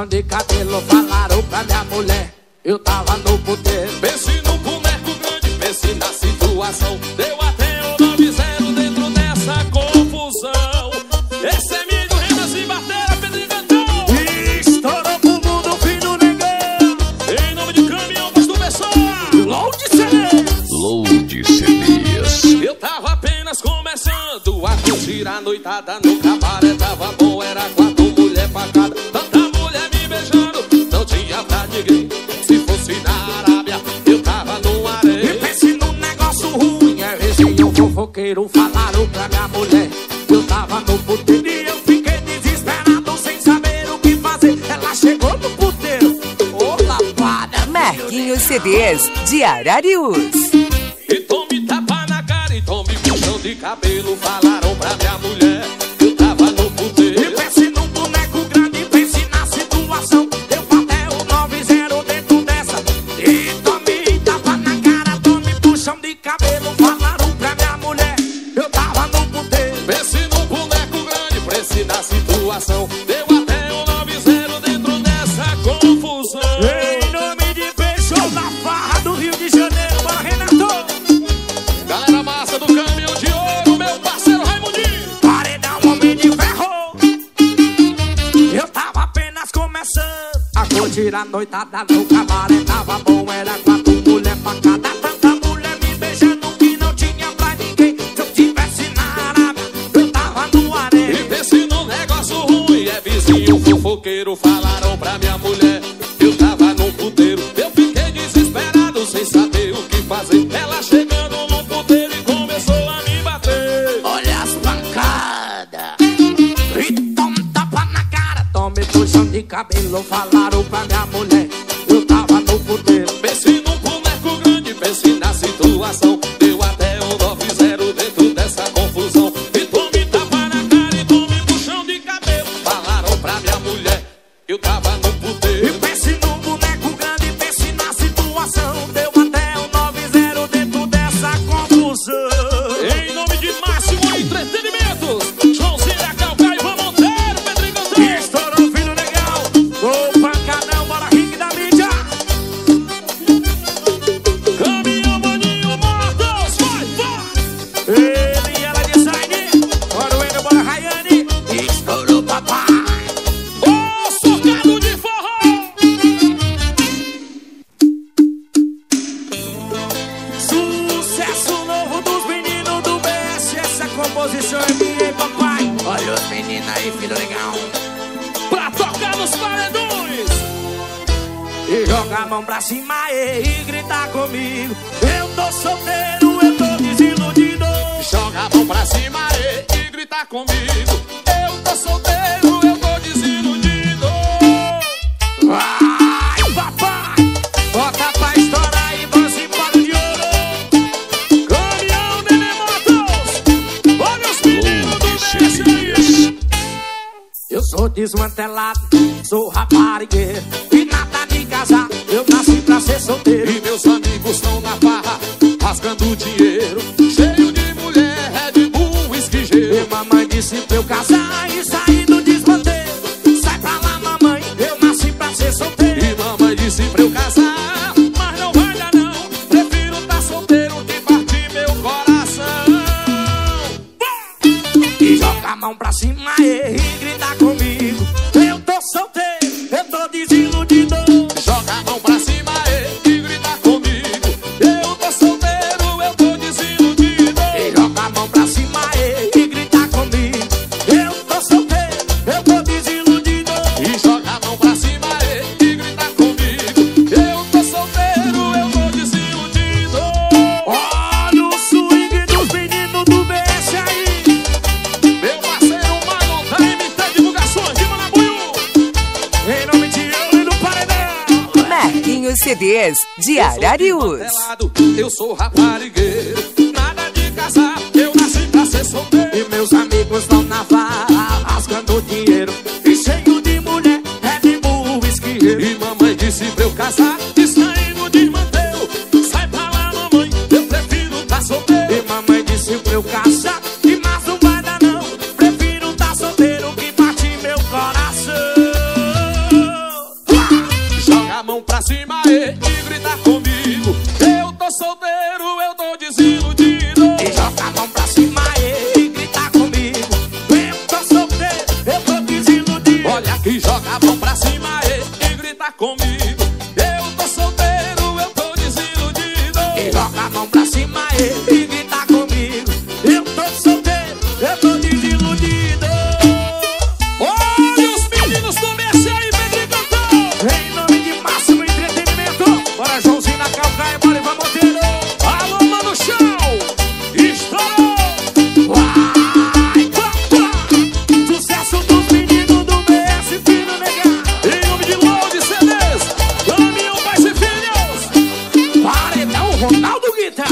puxão de cabelo, falaram pra minha mulher, eu tava no puteiro. Pense no boneco grande, pense na situação. Deu até o 9-0 dentro dessa confusão. Esse é milho, renda sem bater, Pedrinho Cantão. Estourou pro mundo, filho negão. Em nome de caminhão, do pessoal. Load CDs. Load CDs. Eu tava apenas começando a curtir a noitada no cabaré. Tava bom, era 4 mulher pra cada. Tanta mulher me beijando, não tinha pra ninguém. Se fosse na Arábia, eu tava no areia. E pense num negócio ruim, é vizinho fofoqueiro, falaram pra minha mulher, eu tava no puteiro. E eu fiquei desesperado, sem saber o que fazer. Ela chegou no puteiro, ô lapada. Marquinhos CDs de Ararius. E tome tapa na cara e tome puxão de cabelo. Falaram pra minha mulher, eu tava no puteiro. E pense num boneco grande, pense na situação. Eu até o 9-0 dentro dessa. E tome tapa na cara, tome puxão de cabelo. Falaram pra minha mulher, eu tava no puteiro. Pense num boneco grande, pense na situação. Deu até o 9-0 dentro dessa confusão. Em nome de Peixoto da Farra do Rio de Janeiro, bora Renato. Galera massa do caminhão de ouro, meu parceiro Raimundinho. Paredão, homem de ferro. Eu tava apenas começando a curtir a noitada no cabaré. Tava bom, era 4 mulher pra cada. Tanta mulher me beijando que não tinha pra ninguém. Se eu tivesse na Arábia, eu tava no E areia. pense num negócio ruim, é vizinho fofoqueiro. Falaram pra minha mulher, eu tava num puteiro. Eu fiquei desesperado, sem saber o que fazer. Ela chegando no puteiro e começou a me bater. Olha as pancadas. E toma tapa na cara, tome puxão de cabelo. Falaram pra minha mulher, eu tava no puteiro. Pense num boneco grande, pense na situação. Deu até um 9-0 dentro dessa confusão. E tome tapa na cara e tome puxão de cabelo. Falaram pra minha mulher, eu tava no E puteiro. pense num boneco grande, pense na situação. Deu até um 9-0 dentro dessa confusão. Em nome de Máximo Entretenimentos, Joãozinho Calcaio, Ivan Monteiro, Pedrinho Cantão. E estourou, filho legal. Ô pancadão, bora ringue da mídia. Caminhão, Maninho, Motos, vai! Ele e ela design. Bora o Eno, bora Rayane. E estourou, papai. Ô, socado de forró! Sucesso novo dos meninos do BS. Essa composição é minha, hein, papai. Olha os meninos aí, filho legal. Pra tocar nos paredões! E joga a mão pra cima e grita comigo. Eu tô solteiro, eu tô desiludido. Joga a mão pra cima e grita comigo. Eu tô solteiro, eu tô desiludido. Vai, papai, bota pra estourar e vamos embora de ouro. Caminhão, Nenê Motos! Olha os meninos do Load BS! CDs. Eu sou desmantelado, sou raparigueiro. E nada de casar, eu nasci pra ser solteiro. E meus amigos estão na farra, rasgando dinheiro. Cheio de mulher, Red Bull, whisky, gelo. E mamãe disse pra eu casar e sair do desmanteiro. Sai pra lá, mamãe, eu nasci pra ser solteiro. E mamãe disse pra eu casar, mas não vai dar não. Prefiro tá solteiro que partir meu coração. E joga a mão pra cima e grita comigo. Eu tô solteiro, eu tô desiludido. Joga a mão pra cima e grita comigo. Eu tô solteiro, eu tô desiludido. E joga a mão pra cima e grita comigo. Eu tô solteiro, eu tô desiludido. E joga a mão pra cima e grita comigo. Eu tô solteiro, eu tô desiludido. Olha o swing dos meninos do BS aí. Meu parceiro Mano, da MT Divulgações de Manabuiú. Em nome de eu e do paredão. Marquinhos CDs de Eu sou Ararius. desmantelado, eu sou raparigueiro. Nada de casar, eu nasci pra ser solteiro. E meus amigos estão na farra, rasgando dinheiro. E cheio de mulher, Red Bull, whisky. E mamãe disse pra eu casar e sair no desmantelo. Sai pra lá, mamãe, eu prefiro tá solteiro. E mamãe disse pra eu casar, e mas não vai dar não. Prefiro tá solteiro que bate meu coração. solteiro, eu tô desiludido. E joga a mão pra cima e grita comigo. Eu tô solteiro, eu tô desiludido. Olha que joga a mão pra cima e grita comigo. Eu tô solteiro, eu tô desiludido. E joga a mão pra cima e grita comigo. Eu tô solteiro, eu tô desiludido. Olha os meninos do Messi aí, Pedro Cantão. Em nome de Máximo Entretenimento. Bora, Joãozinho na calcaia, bora, Ivan Monteiro. Alô, Mano Chão, estourou. Vai, papai. Sucesso dos meninos do BS, filho negar. Em nome de Load CDs, Caminhão Pais e Filhos. Paredão Ronaldo Guitar.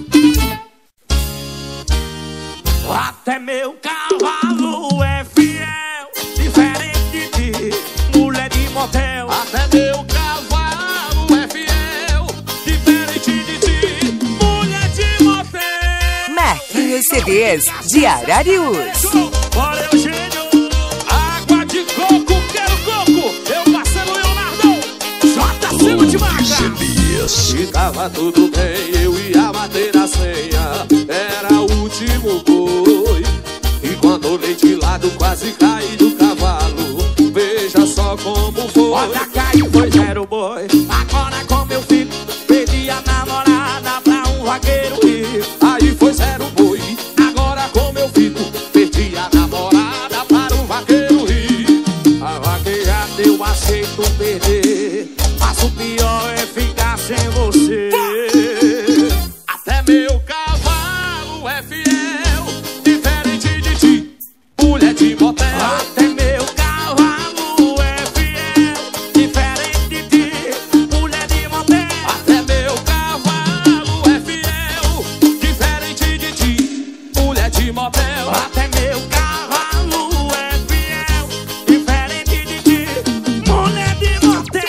Até meu cavalo é fiel, diferente de mulher de motel. Até meu cavalo é fiel, diferente de ti, mulher de motel. Marquinhos CDs de Ararius. Bora, Eugênio. Água de coco, quero coco. Eu parceiro Leonardo. JC Multimarca. CDs. E tava tudo bem, eu ia bater a senha. Era o último boi. E quando olhei de lado, quase caí do cavalo. Veja só como foi. Olha, caiu, foi zero boi. Agora como eu fico, perdi a namorada pra um vaqueiro rico. Aí foi zero boi. Agora como eu fico, perdi a namorada para um vaqueiro rir. A vaquejada eu aceito perder, mas o pior é ficar sem você. Até meu cavalo é fiel, diferente de ti, mulher de motel. Até meu cavalo é fiel, diferente de ti, mulher de motel. Até meu cavalo é fiel, diferente de ti, mulher de motel. Até meu cavalo é fiel, diferente de ti, mulher de motel.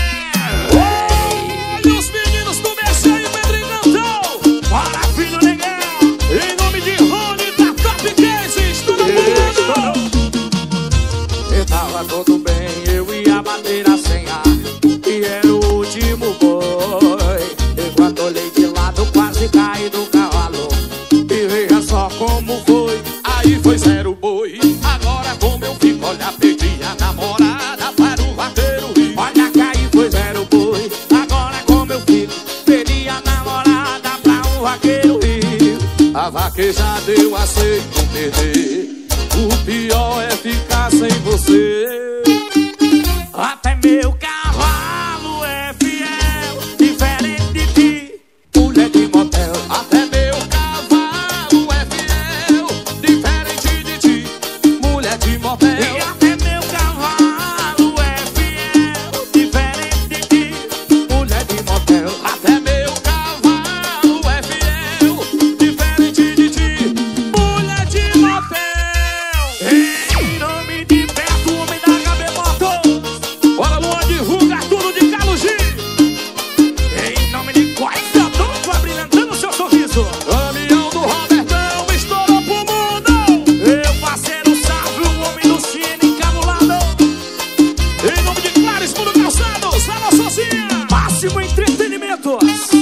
Olha os meninos do Messi e Pedro Cantão. Bora, filho legal. Em nome de Rony da Top Case, estourou pro mundo. Eu tava tudo bem, eu ia bater a senha e era o último boi. Enquanto olhei de lado, quase caí do cavalo. E veja só como foi. Aí foi zero boi. Agora como eu fico, olha, perdi a namorada para o vaqueiro rir. Olha, caí, foi zero boi. Agora como eu fico, perdi a namorada pra um vaqueiro rir. A vaquejada eu aceito perder. O pior é ficar sem você. Até meu cavalo é fiel, diferente de ti, mulher de motel. Até meu cavalo é fiel, diferente de ti, mulher de motel. E até meu cavalo é fiel, diferente de ti, mulher de motel. Até meu cavalo é fiel, diferente de ti, mulher de motel. Em nome de Beto, homem da HB Motos. Bora, Luan, divulga tudo de Carlos G. Em nome de Coisa Dupla, brilhantando seu sorriso. Caminhão do Robertão, estourou pro mundo. Meu parceiro Sávio, o homem do Cine encabulado. Em nome de Clares, Mundo Calçados, alô, sozinha. Máximo Entretenimentos.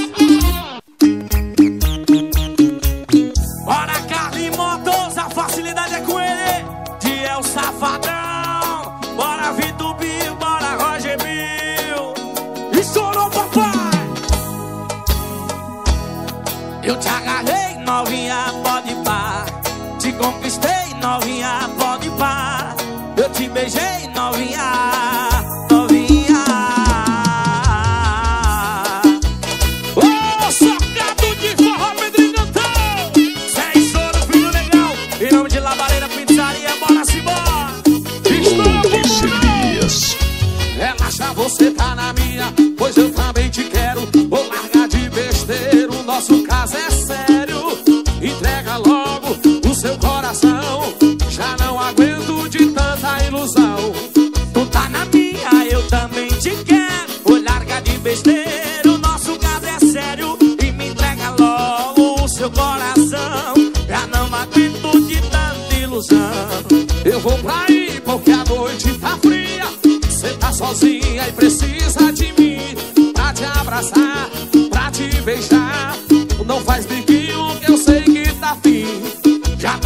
Bora, Carly Motos, a facilidade é com ele. Diel Safadão. Bora, Vitor Bill, bora, Roger Bill. Estourou, papai. Eu te agarrei, novinha, pode pá. Te conquistei, novinha, pode pá. Eu te beijei, novinha, novinha. Ô, socado de forró, Pedro Cantão. Sem estouro, filho legal. Em nome de Labareira Pizzaria, bora se embora. Estourou pro Load mundo. CDs. Relaxa, você tá na minha, pois eu também te quero. Vou largar de besteira, o nosso caso é sério. Entrega logo o seu coração, já não aguento de tanta ilusão. Tu tá na minha, eu também te quero. Vou largar de besteira, o nosso caso é sério. E me entrega logo o seu coração, já não aguento de tanta ilusão. Eu vou pra aí porque a noite tá fria. Cê tá sozinha e precisa de mim, pra te abraçar, pra te beijar.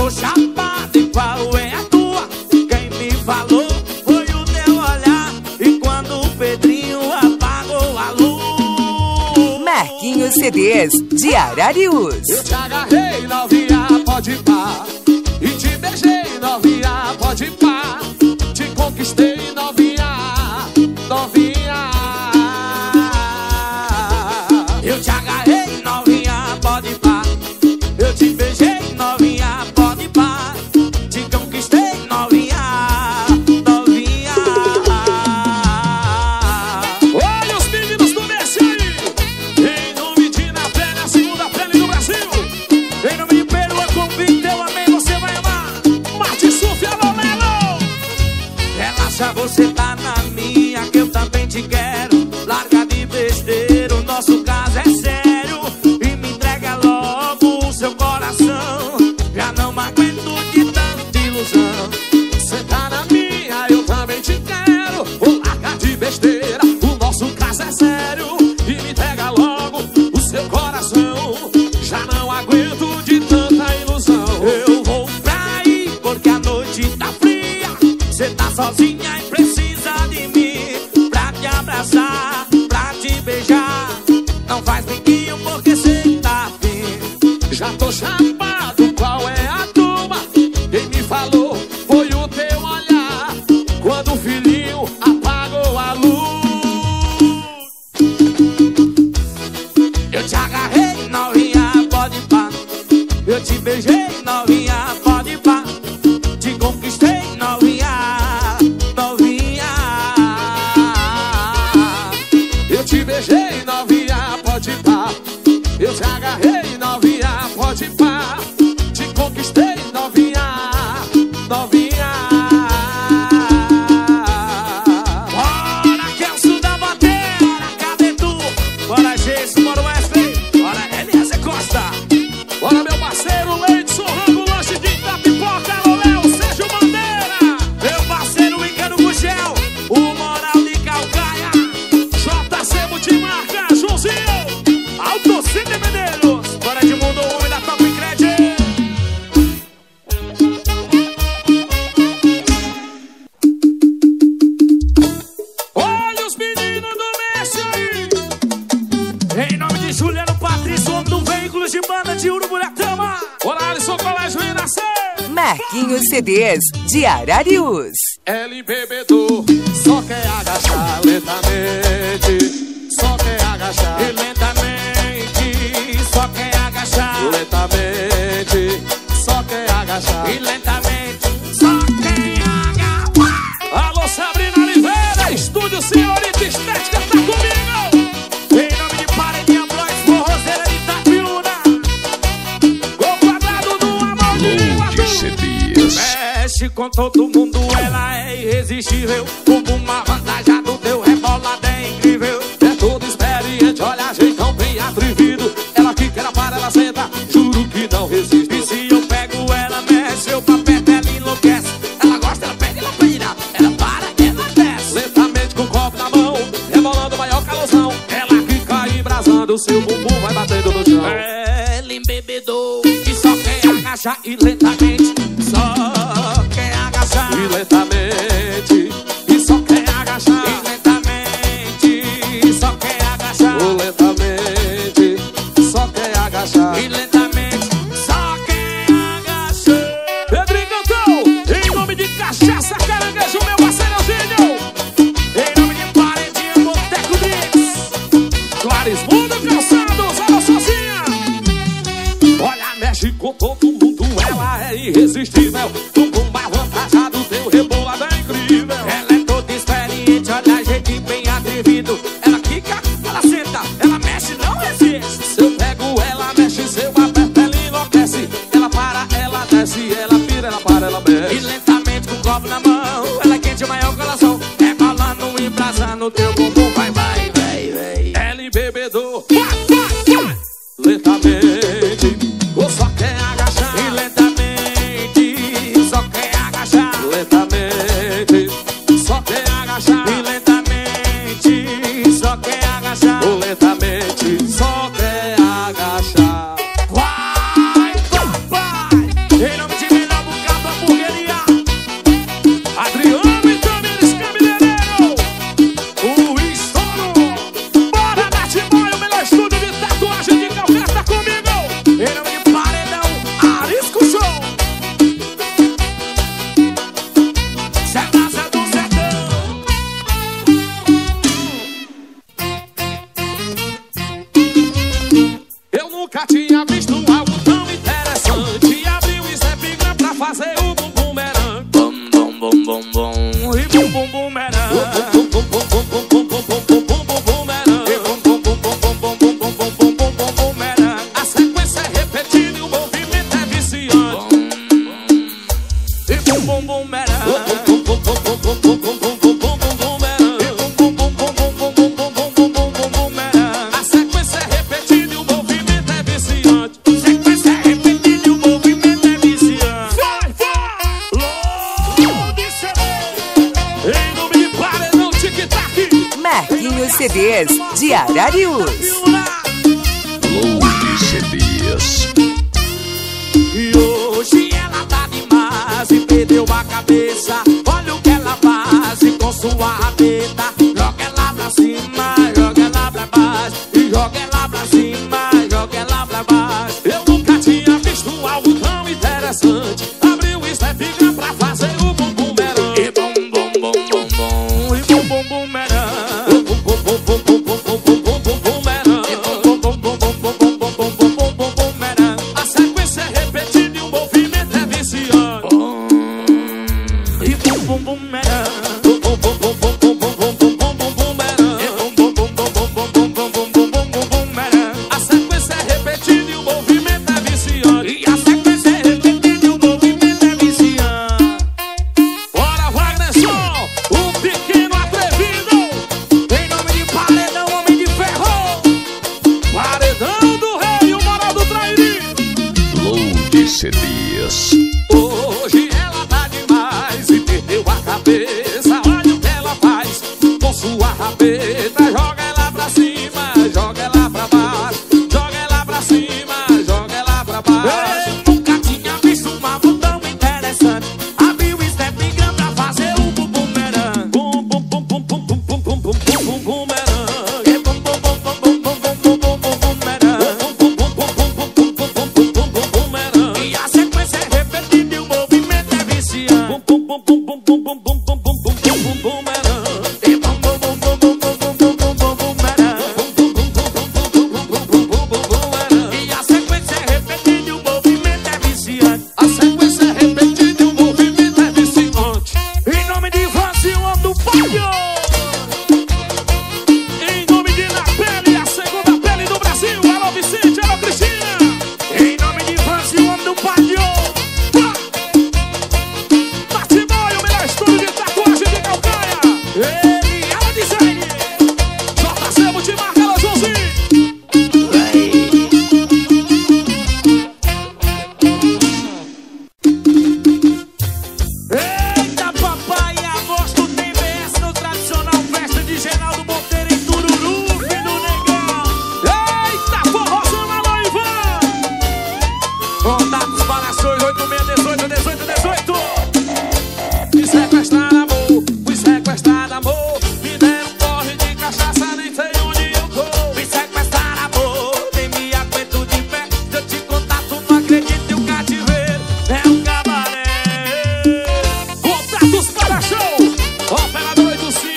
tô chapado e qual é a tua? Quem me falou foi o teu olhar. E quando o Pedrinho apagou a luz. Marquinhos CDs de Ararius. Eu te agarrei, novinha, pode ir pá. E te beijei, novinha, pode ir pá. Te conquistei, novinha, novinha. Eu te agarrei, novinha, pode ir pá. Eu te beijei, novinha, pode ir pá. Te conquistei, novinha, novinha. Olha os meninos do Messi aí. Em nome de Na Pele, a segunda pele do Brasil. Em nome de Perua, convite, eu amei, você vai amar. Marte Sufia Lolelo. Relaxa, você tá na minha, que eu também te quero. Larga de besteira, o nosso caso é sério. E me entrega logo o seu coração. Já não me aguento de tanta ilusão. Cê tá na minha, eu também te quero. Vou largar de besteira, o nosso caso é sério. E me entrega logo o seu coração. Já não aguento de tanta ilusão. Eu vou pra aí, porque a noite tá fria. Cê tá sozinha e precisa de mim. Pra te abraçar, pra te beijar. Não faz biquinho porque cê tá afim. Já tô chapado, qual é a turma? Quem me falou foi o teu olhar. Quando o filhinho apagou a luz. Eu te agarrei, novinha, pode ir pá. Eu te beijei, novinha, pode ir pá. Te conquistei, novinha, novinha. Eu te beijei, novinha, pode ir pá. Eu te agarrei, novinha, pode ir pá. Te conquistei, novinha, novinha. Bora, Kelso da Bateira, cadê tu? Bora, Gesso, bora, Wesley. Bora, LS Costa. Bora, meu parceiro Leidson, Rango, lanche de Itapipoca, Loléu, Sérgio Bandeira. Meu parceiro Icaro Gugel, o Moral de Calcaia. JC Multimarca, Joãozinho. Autocine Medeiros. Bora, Edmundo, o homem da Top Credit. Olha os meninos do Messi aí. Em nome de Juliano Patrício, homem do veículo de banda de Uruburetama. Bora, Alisson, Colégio Renascer. Marquinhos CDs de Ararius. LBB só quer agachar lentamente. Só quer agachar E lentamente, só quer agachar. lentamente. Só quer agachar. E lentamente, só quer agachar. Alô, Sabrina Oliveira, Estúdio Senhorita Estética, tá comigo. Em nome de Paredinha Bros, Forrozeira de Itapiúna. O quadrado do amor de Load CDs. Mexe com todo mundo, ela é irresistível. O bumbum avantajado, teu rebolado é incrível. É todo experiente, olha, jeitão bem atrevido. Ela que quer para, ela senta, juro que não resiste. E se eu pego ela, mexe, eu pra perto, ela enlouquece. Ela gosta, ela pega, ela vira. Ela para, ela desce. Lentamente com o copo na mão, rebolando o maior calorzão. Ela que cai embrasando, seu bumbum vai batendo no chão. Ela embebedou e só quer agachar. E lentamente, só quer agachar. E lentamente, e só quer agachar. E lentamente, só quer agachar. Lentamente, só quer agachar. E lentamente, só quer agachar. Pedrinho Cantão, em nome de Cachaça Caranguejo, meu parceiro Eugênio. Em nome de Paredinha, Boteco Blitz. Clarismundo Calçados, alô sozinha. Olha, mexe com todo mundo, ela é irresistível. Bumbum avantajado, teu rebolado é incrível. Ela é toda experiente, olha, gente bem atrevido. Ela quica, ela senta, ela mexe, não resiste. Se eu pego, ela mexe, se eu aperto, ela enlouquece. Ela para, ela desce, ela vira, ela para, ela E mexe. lentamente com o copo na mão, ela quente o maior coração. Rebolando e embrasando, teu bumbum vai, vai, vai, vai. LBB lentamente, ou só quer agachar. E lentamente, tinha visto algo tão interessante. Abriu o Instagram pra fazer o bumbum merengue. Bum bum bum bum bum. E bum bum bum merengue. Bum bum bum bum bum bum bum bum bum bum bum bum merengue. Bum bum bum bum bum bum bum bum bum bum bum bum bum merengue. A sequência é repetida e o movimento é viciante. E bum bum bum merengue. CDs de Ararius. Load CDs. E hoje ela tá demais e perdeu a cabeça. Olha o que ela faz com sua rabeta. Joga ela pra cima, joga ela pra baixo. E joga ela pra cima, joga ela pra baixo. Eu nunca tinha visto algo tão interessante. Abriu o Instagram pra fazer o bumbum merengue. E bum bum bum bum bum. E bum bum bum merengue. A sequência é repetida e o movimento é viciante. E bum bum bum merengue. A sequência é repetida e o movimento é viciante. E a sequência é repetida e o movimento é viciante. Bora, Wagnerson, o pequeno atrevido. Em nome de Paredão, Homem de Ferro. Paredão do Rei e o Moral do Trairi. Load CDs. Hoje ela tá demais e perdeu a cabeça. Olha o que ela faz com sua rabeta. Joga ela pra cima, joga ela pra baixo. Joga ela pra cima, joga ela pra baixo. Eu nunca tinha visto algo tão interessante. Abriu o Instagram pra fazer o bumbum merengue. Bum bum bum bum bum bum bum bum bum bum bum merengue. E bum bum bum bum bum bum bum bum bum bum merengue. Bum bum bum bum bum bum bum bum bum bum bum merengue. E a sequência é repetida e o movimento é viciante. Bum bum bum bum bum bum bum bum bum bum bum bum merengue. E bum bum bum bum bum bum bum bum bum bum bum merengue. E a sequência é repetida e o movimento é viciante. A sequência é repetida e o movimento é viciante. Em nome de Vazio, homem do Palio. Em nome de Na Pele, a segunda pele do Brasil. Alô Vicente, alô Cristina. Em nome de Vazio, homem do Palio. Batimoy, o melhor estúdio de tatuagem de Calcaia. Ele, ela design. JC Multimarca, alô Joãozinho. Eita, papai, agosto tem VS no tradicional festa de Geraldo Monteiro em Tururu, filho do negão. Eita, forrozão, alô Ivan. Contatos para ações 8618 1818. Me sequestraram, amor, fui sequestrado, amor. Me deram um porre de cachaça, nem sei onde eu tô. Me sequestraram, amor, nem me aguento de pé. Se eu te contar, tu não acredita e o cativeiro é um cabaré. Contatos para show. Operador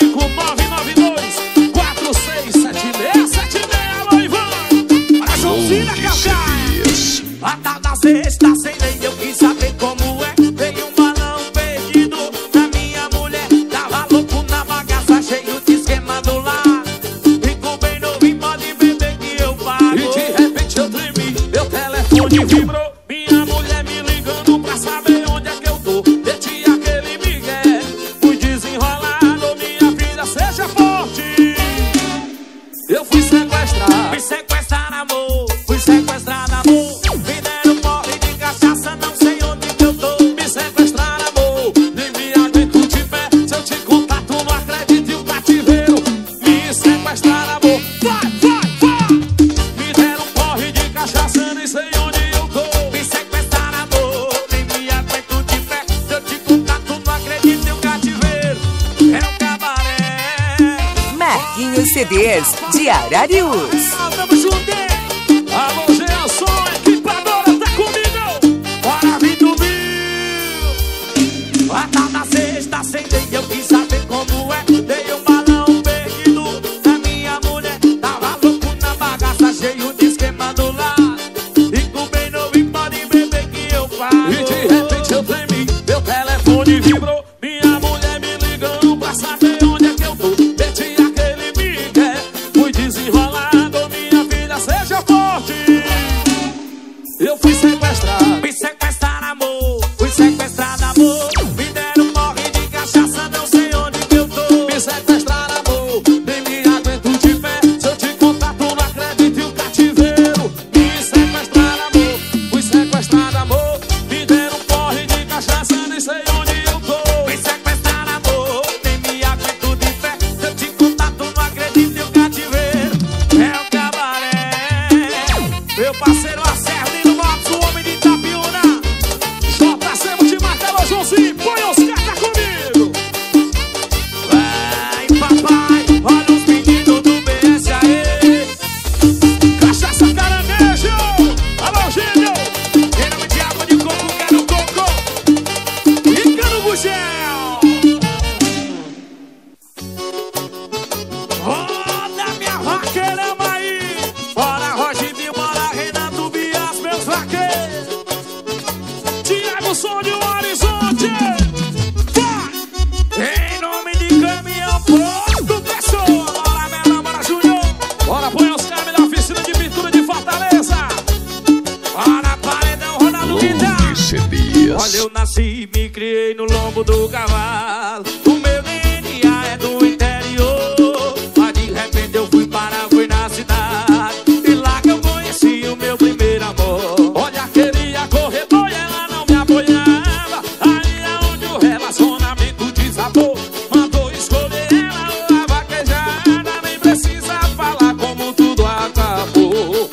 85992 467676. Alô Ivan. Para Joãozinho da Load Calcaia. CDs. A tal da sexta sem lei, eu quis saber como é. Veio um balão perdido da minha mulher. Tava louco na bagaça, cheio de esquema do lado. Fico bem novinho, pode beber que eu pago. E de repente eu tremi, meu telefone vibrou. Minha mulher me ligando pra saber onde é que eu tô. Meti aquele migué, fui desenrolado. Minha filha, seja forte. Eu fui sequestrado. Me sequestraram, amor, fui sequestrado, amor. Me deram porre de cachaça, não sei onde que eu tô. Me sequestraram, amor, nem me aguento de pé. Se eu te contar, tu não acredita e o cativeiro. Me sequestraram, amor, vai, vai, vai. Me deram um porre de cachaça, nem sei onde eu tô. Me sequestraram, amor, nem me aguento de pé. Se eu te contar, tu não acredita e o cativeiro é um cabaré. Marquinhos CDs de Ararius. Tamo junto, hein? Alô, Geanson, equipadora, tá comigo. Bora, Vitor Bill. A tal da sexta sem lei, eu quis saber como é. Dei um balão perdido da minha mulher. Tava louco na bagaça, cheio de esquema do lado. eu fui sequestrado. Me sequestraram, amor. Fui sequestrado, amor. Me deram porre de cachaça, não sei onde que eu tô. Me sequestraram, amor, nem me aguento de pé. Se eu te contar, tu não acredita, e o cativeiro. Me sequestraram, amor, fui sequestrado, amor. Me deram porre de cachaça, nem sei onde eu tô. Me sequestraram, amor. Nem me aguento de pé. Se eu te contar, tu não acredita, e o cativeiro é o cabaré. Meu parceiro Acerlino Motos, o homem de Itapiúna. JC Multimarca, alô, Joãozinho, põe os caras comigo. Vai, papai, olha os meninos do BS aí. Cachaça Caranguejo, alô, Gênio. Em nome de água de coco, quero coco e quero bugel. Roda minha vaqueirama aí. Bora Roginho, bora Renato Bias, meus vaqueiros. Tiago Som de Horizonte. Vai! Em nome de caminhão, Porto Pessoa. Bora Melão, bora Júnior. Bora, põe os caras da oficina de pintura de Fortaleza. Bora Paredão, Ronaldo Guitar. Load CDs. Olha, eu nasci, me criei no lombo do cavalo. O meu DNA é do interior. Mas de repente eu fui na cidade. E lá que eu conheci o meu primeiro amor. Olha, queria correr, e ela não me apoiava. Aí é onde o relacionamento desabou. Mandou escolher ela ou a vaquejada. Nem precisa falar como tudo acabou.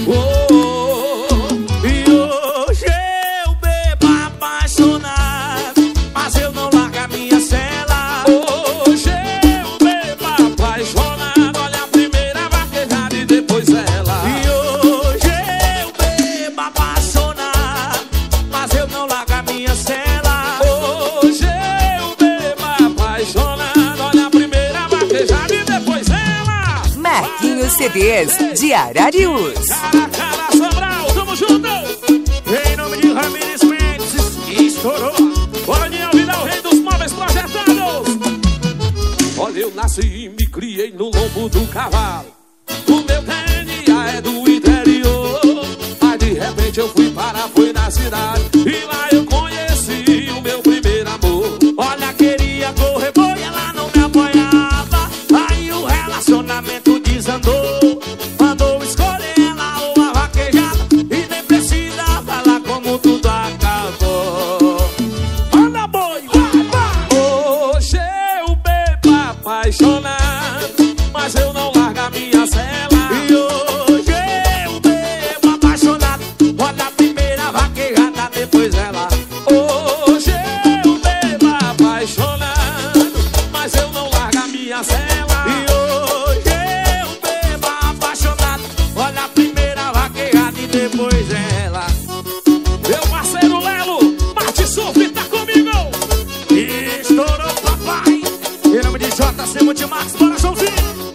E hoje eu bebo apaixonado, mas eu não largo a minha cela. Hoje eu bebo apaixonado. Olha, a primeira vaquejada e depois ela. E hoje eu bebo apaixonado, mas eu não largo a minha cela. Hoje eu bebo apaixonado. Olha, a primeira vaquejada e depois ela. Marquinhos CDs de Ararius. Cara, Sobral, tamo junto. Em nome de Ramírez Mendes, estourou. Daniel Vidal, o rei dos móveis projetados. Olha, eu nasci e me criei no lombo do cavalo. O meu DNA é do interior. Mas de repente eu fui na cidade. E lá eu conheci o meu primeiro amor. Olha, queria correr boi, ela não me apoiava. Aí o relacionamento desandou. Mandou escolher ela ou a vaquejada. E nem precisa falar como tudo acabou. Manda boi, vai, vai. Hoje eu bebo apaixonado, mas eu não largo a minha cela. E hoje eu bebo apaixonado. Olha a primeira vaquejada, depois ela. Hoje eu bebo apaixonado, mas eu não largo a minha cela. E hoje eu bebo apaixonado. Olha a primeira vaquejada e depois ela. Meu parceiro Lelo, Marte Surf, tá comigo. Estourou, papai. Em nome de JC Multimarcas, bora Joãozinho.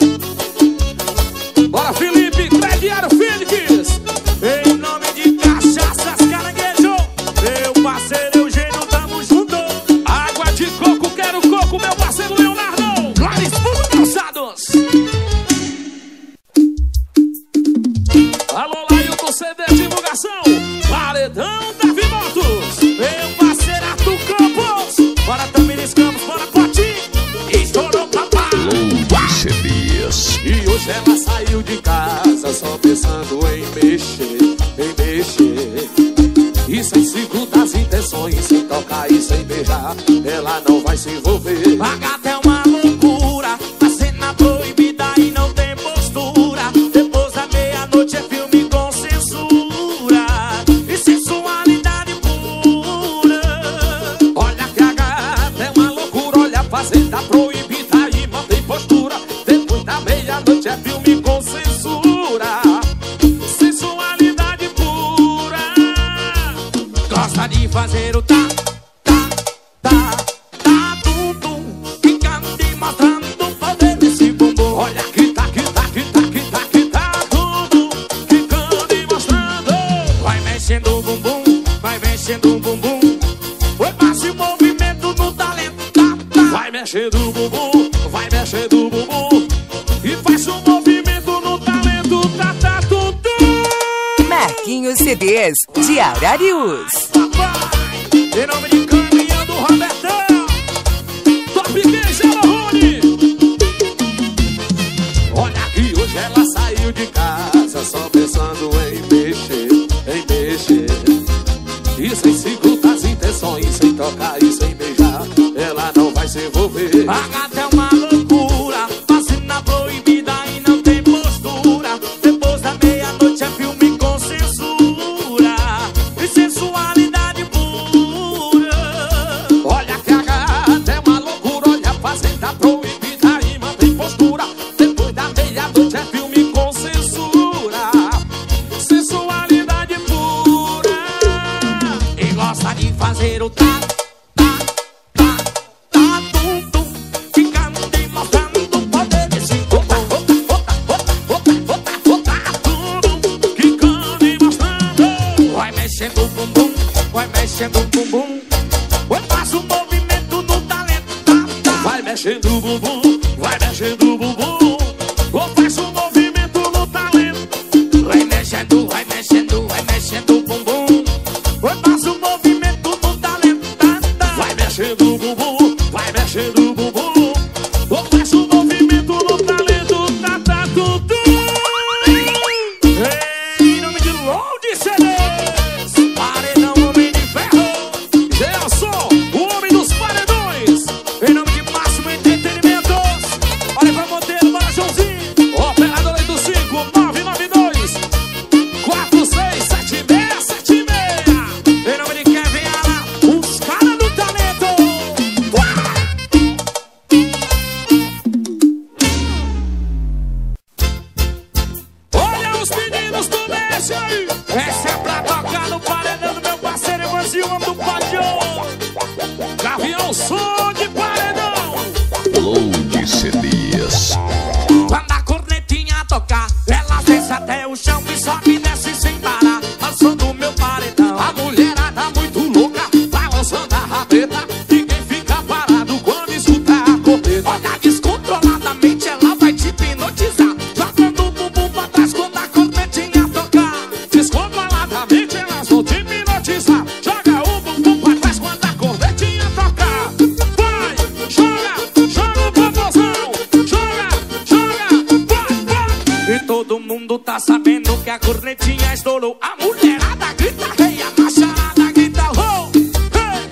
Bora Felipe, Crediário Fênix. Em nome de Cachaças Caranguejo, meu parceiro Eugênio, tamo junto. Água de coco, quero coco, meu parceiro Leonardo. Clarisburgo Calçados. Alô, Lailton CD Divulgação. Paredão Davi Motos. Meu parceiro Arthur Campos. Bora Tamires Campos, bora Poti. Estourou, papai. Load CDs. E hoje ela saiu de casa só pensando em mexer, em mexer. E sem segundas intenções, sem tocar e sem beijar, ela não vai se envolver. A gata é uma loucura, a cena proibida e não tem postura. Depois da meia-noite é filme com censura e sensualidade pura. Olha que a gata é uma loucura, olha a fazenda proibida e mantém postura. Depois da meia-noite é filme com censura, sensualidade pura. Gosta de fazer o tá, tum, tum. Ficando e mostrando o poder desse bumbum. Olha que tá, tudo ficando e mostrando. Vai mexendo o bumbum, vai mexendo o bumbum. Foi fácil movimento no talento, tá. Vai mexendo o bumbum, vai mexendo o bumbum. E faz um movimento no talento, tá, tudo. Marquinhos CDs de Ararius. Papai, em nome de caminhão do Robertão. Top Queijo Marrone. Olha que hoje ela saiu de casa só pensando em mexer, em mexer. E sem segurar as intenções, sem tocar e sem beijar, ela não vai se envolver. A gata é uma loucura, vacina proibida e não tem postura. Depois da meia-noite é filme com censura e sensualidade pura. Olha que a gata é uma loucura, olha a fazenda proibida e mantém postura. Depois da meia-noite é filme com censura, sensualidade pura. E gosta de fazer o tum, tum. Ficando e mostrando o poder desse Quicando e mostrando. vai mexendo o bumbum, vai mexendo o bumbum. Vai faz o movimento no talento, Vai mexendo o bumbum, vai mexendo o bumbum. Ou faz um movimento no talento. vai mexendo, vai mexendo, vai mexendo o bumbum. Vai faz o movimento no talento, Vai mexendo o bumbum, vai mexendo o bumbum. Ou faz um movimento no talento. Tutu. Em nome de Load CDs, paredão homem de ferro. Gelson, o homem dos paredões. Em nome de Máximo Entretenimentos, olha pra Monteiro, para Joãozinho. Operador 85 992 467676. Em nome de Kevin Ala, os caras do talento. Olha os meninos do Messi aí. Essa é pra tocar no paredão do meu parceiro Evanzinho, homem do Padião. Gavião, som de paredão. Load CDs. Quando a cornetinha tocar, ela desce até o chão e sobe e desce sem parar. Ao som do meu paredão. A mulherada muito louca, balançando a rabeta. Ninguém fica parado quando escuta a corneta. Olha, descontroladamente ela vai te hipnotizar, jogando o bumbum pra trás quando a cornetinha tocar. Descontroladamente elas vão te hipnotizar. Joga o bumbum pra trás quando a cornetinha tocar. Vai, joga o popozão. Joga, vai. E todo mundo tá sabendo que a cornetinha estourou. A mulherada grita rei, a macharada grita ho, hey,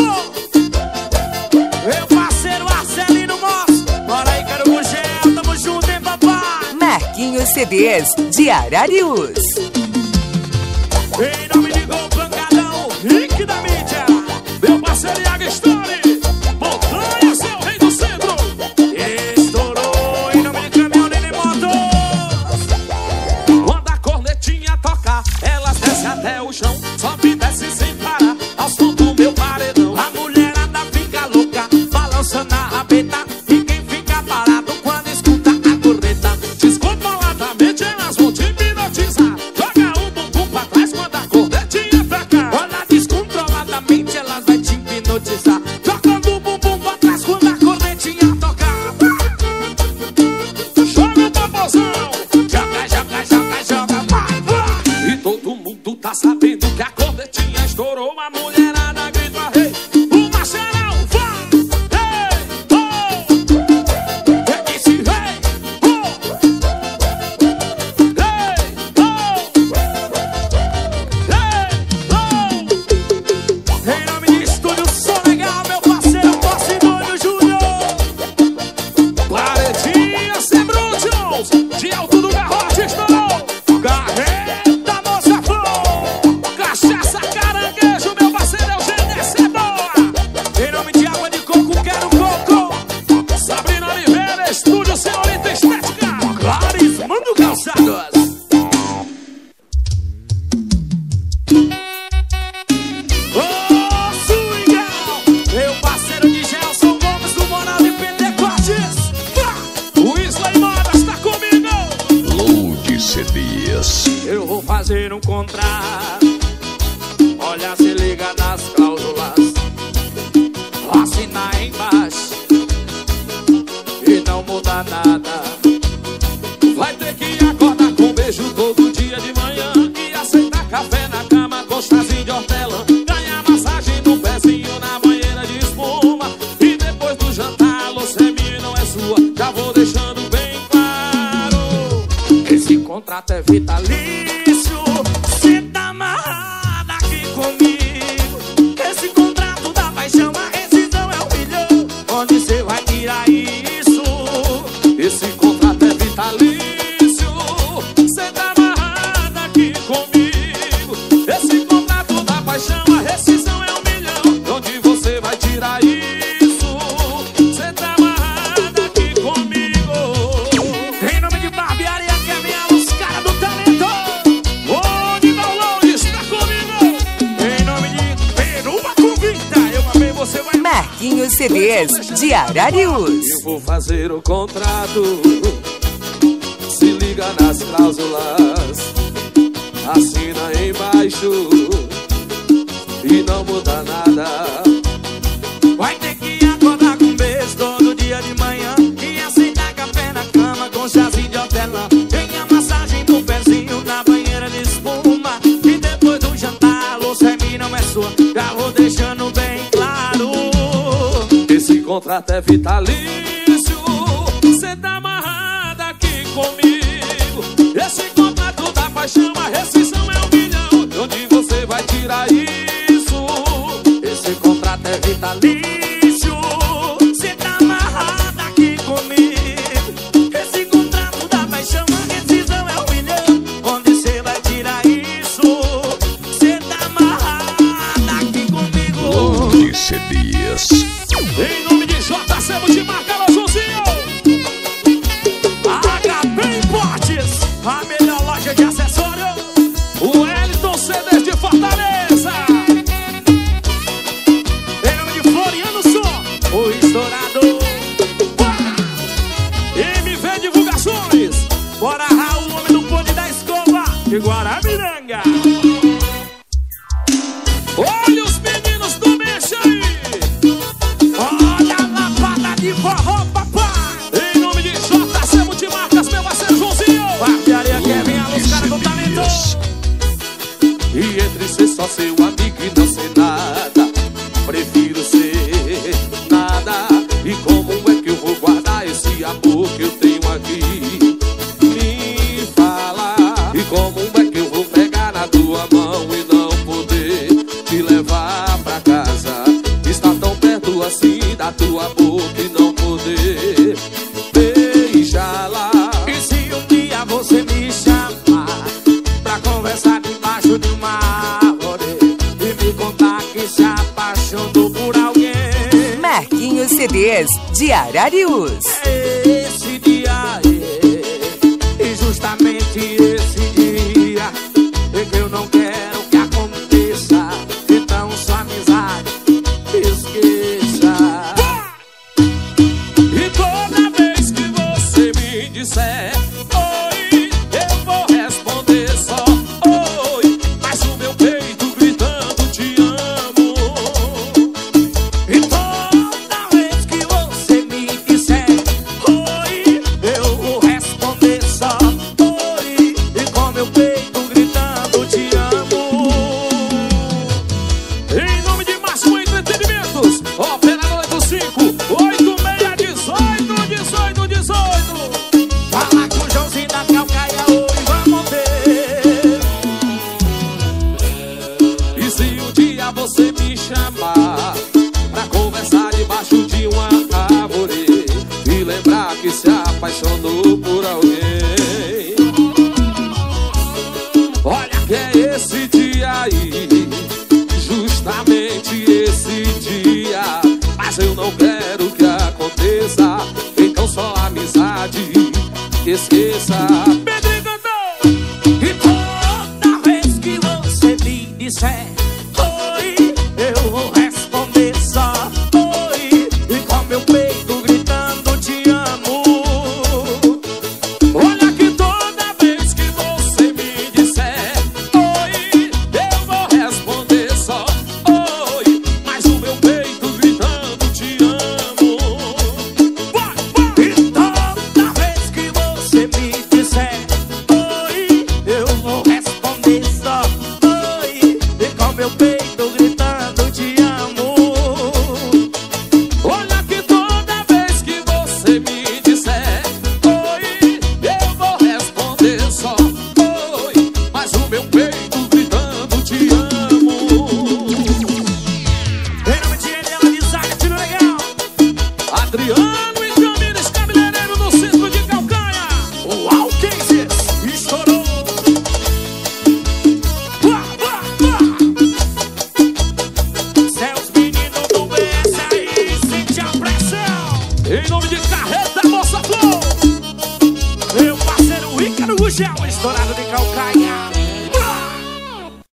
ho. Meu parceiro Arcelino Moss, bora aí, quero Gugel, tamo junto, hein, papai. Marquinhos CDs de Ararius. Em nome de Gol Pancadão, Rick da mídia. Meu parceiro Iago Story. Montanha, seu rei do centro. Estourou em nome de Caminhão Nene Motos. Quando a cornetinha tocar, elas descem até o chão. Sobe e desce sem parar, ao som do meu paredão. A mulherada fica louca, balançando a rabeta. E quem fica parado quando escuta a corneta. Descontroladamente elas vão te hipnotizar. Joga o bumbum pra trás quando a cornetinha tocar. Olha, descontroladamente elas vai te hipnotizar, jogando o bumbum pra trás quando a cornetinha tocar. Joga o popozão. Joga, joga, joga, joga, vai, vai. E todo mundo tá sabendo que a cornetinha estourou. A mulherada grita rei. O Marcelão vai. Ei, oh. Eu disse rei, em nome de Estúdio Som Legal, meu parceiro Posidônio Júnior. Paredinha sem Brutos, de alto do garrote estourou. Carreta, moça flor. Cachaça caranguejo, meu parceiro Eugênio com chazinho de hortelã, ganha massagem no pezinho na banheira de espuma. E depois do jantar, você minha não é sua, já vou deixando bem claro. Esse contrato é vitalício, cê tá amarrada aqui comigo. Esse contrato da paixão, a rescisão é 1 milhão. Onde cê vai tirar isso? Esse contrato é vitalício, cê tá amarrada aqui comigo. Esse contrato da paixão, a rescisão é 1 milhão. Onde você vai tirar isso? Cê tá amarrada aqui comigo. Em nome de Barbearia Kevin, os caras do talento. Onde não longe está comigo. Em nome de Perua Convicta, eu amei, você vai. Marquinhos CDs de Ararius. Eu vou fazer o contrato, se liga nas cláusulas, assina embaixo e não muda nada. Vai ter que acordar com um beijo todo dia de manhã e aceitar café na cama com chazinho de hortelã. Ganha massagem no pezinho na banheira de espuma. E depois do jantar, a louça é minha, não é sua, já vou deixando bem claro. Esse contrato é vitalício, cê tá amarrada aqui comigo. Esse contrato da paixão, a rescisão é 1 milhão. De onde você vai tirar isso? Esse contrato é vitalício, cê tá amarrada aqui comigo. Esse contrato da paixão, a rescisão é 1 milhão. Onde cê vai tirar isso? Cê tá amarrada aqui comigo. Load CDs. Em nome de JC Multimarca, Alôzinho. HP Importes, a melhor loja de acessório. O Wellington CDs de Fortaleza. Em nome de Floriano Som, o estourador. MV Divulgações. Bora Raul, o homem do bonde da escova de Guaramiranga. Olha os meninos do Mexa aí. Olha a lapada de forró, papai. Em nome de JC Multimarcas, meu parceiro Joãozinho. Barbearia Kevin, os caras do talento. E entre ser só seu amigo e não ser nada, prefiro ser nada. E como é que eu vou guardar esse amor que eu tenho aqui? Me fala. E como é que eu vou pegar na tua mão e não poder te levar pra casa? Estar tão perto assim da tua boca e não poder beijá-la. E se um dia você me chamar pra conversar debaixo de uma árvore e me contar que se apaixonou por alguém? Marquinhos CDs de Ararius. Esse dia e justamente esse dia é que eu não quero que aconteça. Então sua amizade esqueça. E toda vez que você me disser oi, eu vou responder só oi, mas o meu peito gritando te amo. E toda vez que você me disser oi, eu vou responder só oi, e com meu peito gritando te amo. Em nome de Máximo Entretenimentos, operador 85-86-18-18-18. Fala com o Joãozinho da Calcaia hoje, vamos ver. E se um dia você me chamar pra conversar debaixo de uma árvore e lembrar que se apaixonou por alguém, olha que é esse dia aí, justamente esse dia. Mas eu não quero que aconteça, então só amizade esqueça. Pedrinho cantou! E toda vez que você me disser oi, eu vou responder só oi, e com meu peito gritando te amo. Olha que toda vez que você me disser oi, eu vou responder só oi, mas o meu peito gritando te amo. Vai, vai! E toda vez que você me disser oi, eu vou responder só oi, e meu peito gritando te amo. Olha que toda vez que você me disser oi, eu vou responder só oi, mas o meu peito gritando te amo. Em nome de ele, ela diz, filho legal. Adriano e Camila.